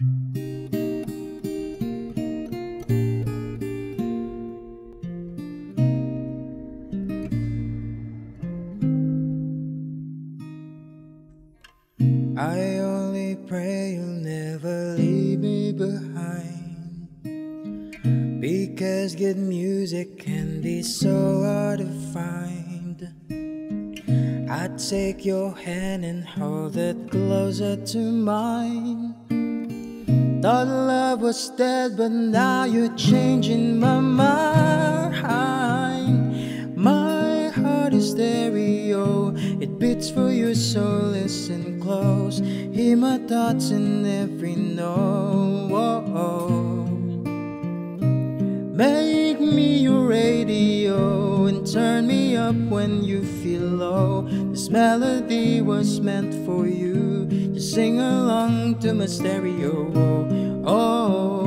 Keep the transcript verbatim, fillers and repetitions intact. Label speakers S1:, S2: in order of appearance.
S1: I only pray you'll never leave me behind, because good music can be so hard to find. I'd take your hand and hold it closer to mine. Thought love was dead, but now you're changing my mind. My heart is stereo, it beats for you, so listen close. Hear my thoughts in every note. Make me your radio and turn me up when you feel low. This melody was meant for you, just sing along to my stereo. Oh,